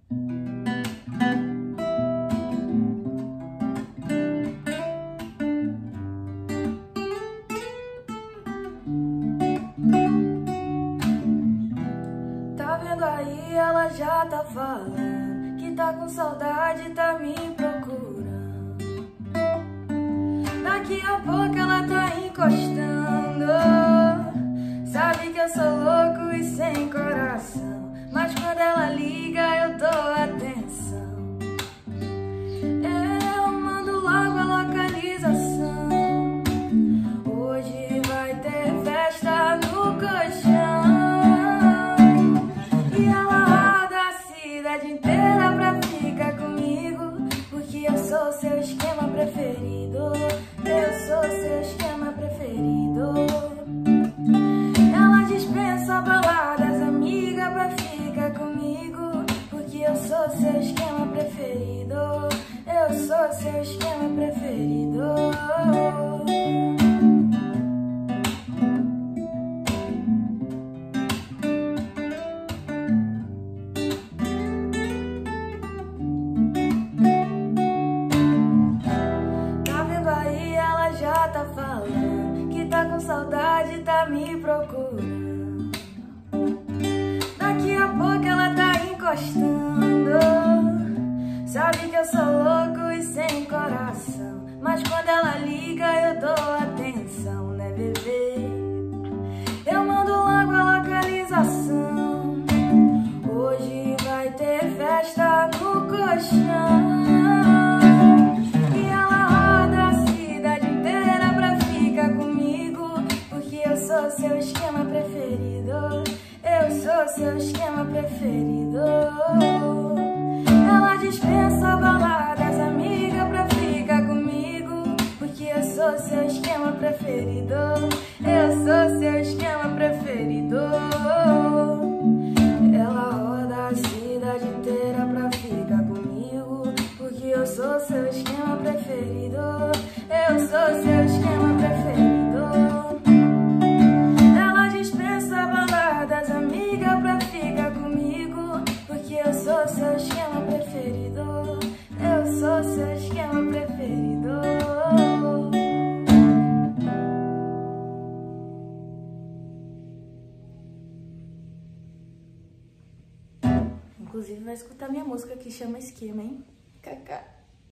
Aí ela já tá falando que tá com saudade, tá me procurando. Daqui a pouco ela tá encostando. Sabe que eu sou louco e sem coração, mas quando ela liga eu dou atenção. Eu mando logo a localização. Hoje vai ter festa no colchão. Inteira pra ficar comigo, porque eu sou seu esquema preferido. Eu sou seu esquema preferido. Ela dispensa baladas, amiga, pra ficar comigo, porque eu sou seu esquema preferido. Eu sou seu esquema preferido. Tá falando que tá com saudade, tá me procurando. Daqui a pouco ela tá encostando. Sabe que eu sou louco e sem coração, mas quando ela liga eu dou atenção, né, bebê? Eu mando logo a localização. Hoje vai ter festa no colchão. Eu sou seu esquema preferido. Eu sou seu esquema preferido. Ela dispensa baladas, amiga, pra ficar comigo, porque eu sou seu esquema preferido. Eu sou seu esquema preferido. Ela roda a cidade inteira pra ficar comigo, porque eu sou seu esquema preferido. Eu sou seu esquema preferido. Amiga, pra ficar comigo, porque eu sou seu esquema preferido. Eu sou seu esquema preferido. Inclusive vai escutar minha música que chama Esquema, hein? Kaká.